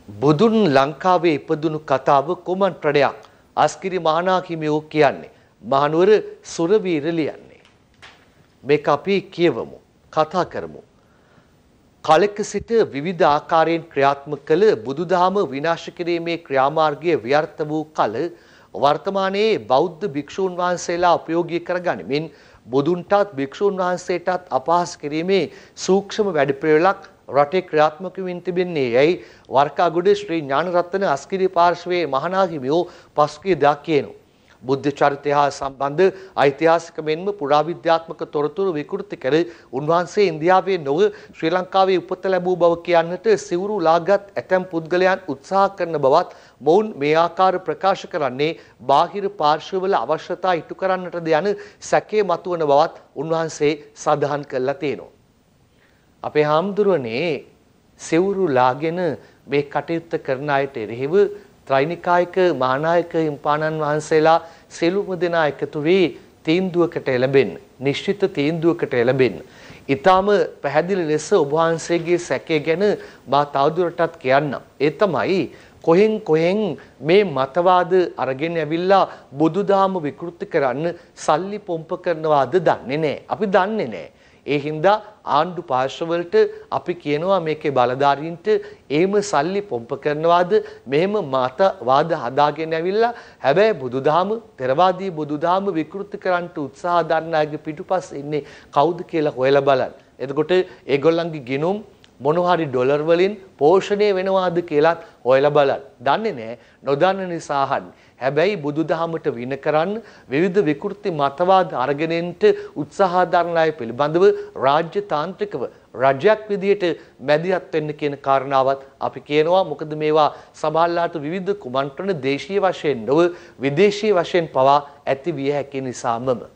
බුදුන් ලංකාවේ ඉපදුණු කතාව කොමන්ත්‍රණයක් අස්කිරි මහානාහිමියෝ කියන්නේ මහනුවර සුරවීර ලියන්නේ මේක අපි කියවමු කතා කරමු කාලෙක සිට විවිධ ආකාරයෙන් ක්‍රියාත්මක කළ බුදුදහම විනාශ කිරීමේ ක්‍රියාමාර්ගය ව්‍යර්ථ වූ කල වර්තමානයේ බෞද්ධ භික්ෂූන් වහන්සේලා උපයෝගී කරගනිමින් බුදුන්ටත් භික්ෂූන් වහන්සේටත් අපහාස කිරීමේ සූක්ෂම වැඩපිළිවෙලක් රටේ ක්‍රියාත්මක වෙමින් තිබෙන්නේ යයි වර්කාගොඩ ශ්‍රී ඥානරත්න අස්කිරි පාර්ශවයේ මහානාහිමියෝ පසුගියදා කියනවා. බුද්ධ චරිතය හා සම්බන්ධ ඓතිහාසික මෙන්ම පුරාවිද්‍යාත්මක තොරතුරු විකෘති කර උන්වහන්සේ ඉන්දියාවේ නොව ශ්‍රී ලංකාවේ උපත ලැබූ බව කියන්නට සිවුරු ලාගත් ඇතැම් පුද්ගලයන් උත්සාහ කරන බවත් මොවුන් මේ ආකාර ප්‍රකාශ කරන්නේ බාහිර පාර්ශවවල අවශ්‍යතා ඉටු කරන්නටද යන සැකය මතුවන බවත් උන්වහන්සේ සඳහන් කළා තියෙනවා. අපේ හාමුදුරනේ සිවුරු ලාගෙන මේ කටයුත්ත කරන අයට එරෙහිව ත්‍රිනිකායක මහානායක හිම්පාණන් වහන්සේලා සියලුම දෙනා එකතු වී තීන්දුවකට එළඹෙන්න නිශ්චිත තීන්දුවකට එළඹෙන්න. ඊටාම පැහැදිලි ලෙස ඔබ වහන්සේගේ සැකය ගැන මා තවදුරටත් කියන්නම්. ඒ තමයි කොහෙන් මේ මතවාද අරගෙන ඇවිල්ලා බුදුදහම විකෘති කරන්න සල්ලි පොම්ප කරනවාද දන්නේ නැහැ. අපි දන්නේ නැහැ. ඒ හින්දා ආණ්ඩු පාර්ශවවලට අපි කියනවා මේකේ බලධාරීන්ට එහෙම සල්ලි පොම්ප කරනවාද මෙහෙම මතවාද හදාගෙන ඇවිල්ලා හැබැයි බුදුදහම ථෙරවාදී බුදුදහම විකෘති කරන්න උත්සාහ දරන අයගේ පිටුපස්සේ ඉන්නේ කවුද කියලා හොයලා බලන්න. එතකොට ඒගොල්ලන්ගේ ගිණුම් මොනවා හරි ඩොලර් වලින් පෝෂණය වෙනවාද කියලාත් හොයලා බලන්න. දන්නේ නැහැ. නොදන්න නිසා අහන්නේ. හැබැයි බුදුදහමට වින කරන්න විවිධ විකෘති මතවාද අරගෙනෙන්ට උත්සාහ දරන අය පිළිබඳව රාජ්‍ය තාන්ත්‍රිකව රජයක් විදියට මැදිහත් වෙන්න කියන කාරණාවත් අපි කියනවා. මොකද මේවා සමහරලාට විවිධ කුමන්ත්‍රණ දේශීය වශයෙන් නොව විදේශීය වශයෙන් පවා ඇති විය හැකි නිසාමම